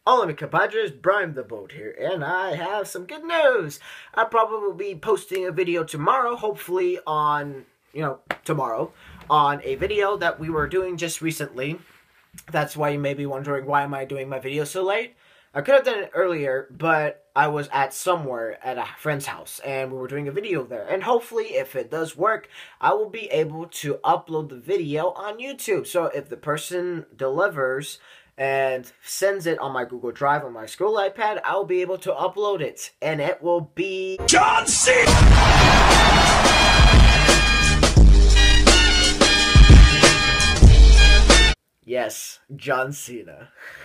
Hola mi compadres, Brian the Boat here, and I have some good news. I probably will be posting a video tomorrow, hopefully on, tomorrow, on a video that we were doing just recently. That's why you may be wondering, why am I doing my video so late? I could have done it earlier, but I was at somewhere at a friend's house, and we were doing a video there. And hopefully, if it does work, I will be able to upload the video on YouTube. So if the person delivers and sends it on my Google Drive on my school iPad, I'll be able to upload it. And it will be John Cena! Yes, John Cena.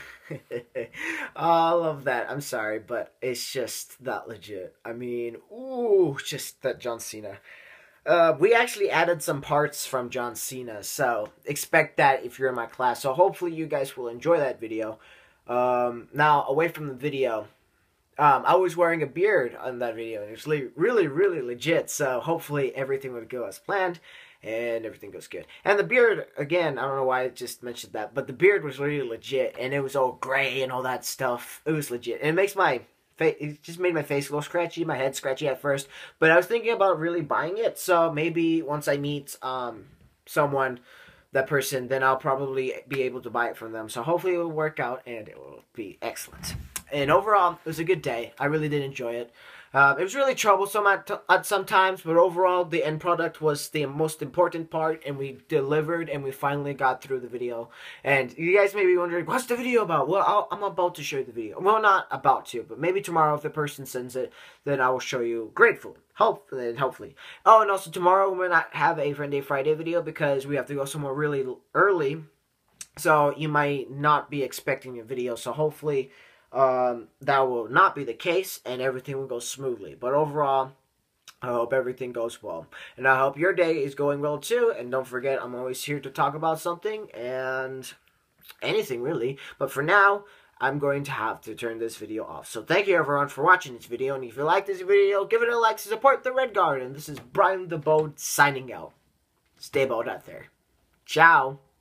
All of that. I'm sorry, but it's just not legit. I mean, ooh, just that John Cena. We actually added some parts from John Cena, so expect that if you're in my class. So hopefully you guys will enjoy that video. Now, away from the video, I was wearing a beard on that video, and it's really legit, so hopefully everything would go as planned, and everything goes good. And the beard, again, I don't know why I just mentioned that, but the beard was really legit, and it was all gray and all that stuff. It was legit, and it makes my face, it just made my face a little scratchy, my head scratchy at first, but I was thinking about really buying it, so maybe once I meet someone, that person, then I'll probably be able to buy it from them. So hopefully it will work out, and it will be excellent. And overall, it was a good day. I really did enjoy it. It was really troublesome at some times, but overall, the end product was the most important part, and we delivered, and we finally got through the video. And you guys may be wondering, what's the video about? Well, I'm about to show you the video. Well, not about to, but maybe tomorrow if the person sends it, then I will show you gratefully. Hopefully. Oh, and also tomorrow we will not have a Friend Day Friday video because we have to go somewhere really early. So you might not be expecting a video. So hopefully that will not be the case and everything will go smoothly. But overall, I hope everything goes well. And I hope your day is going well too. And don't forget, I'm always here to talk about something and anything really. But for now, I'm going to have to turn this video off. So thank you everyone for watching this video. And if you like this video, give it a like to support the Red Guard. And this is Brian the Boat signing out. Stay bold out there. Ciao.